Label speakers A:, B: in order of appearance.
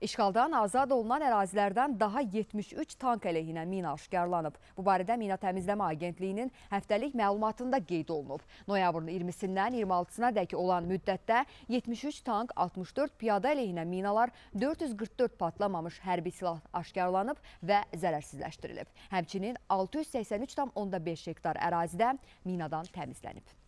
A: İşğaldan azad olunan ərazilərdən daha 73 tank əleyhinə mina aşkarlanıb. Bu barədə Mina Təmizləmə Agentliyinin həftəlik məlumatında qeyd olunub. Noyabrın 20-sindən 26-sına dək olan müddətdə 73 tank, 64 piyada əleyhinə minalar, 444 patlamamış hərbi silah aşkarlanıb və zərərsizləşdirilib. Həmçinin 683,5 hektar ərazidə minadan təmizlənib.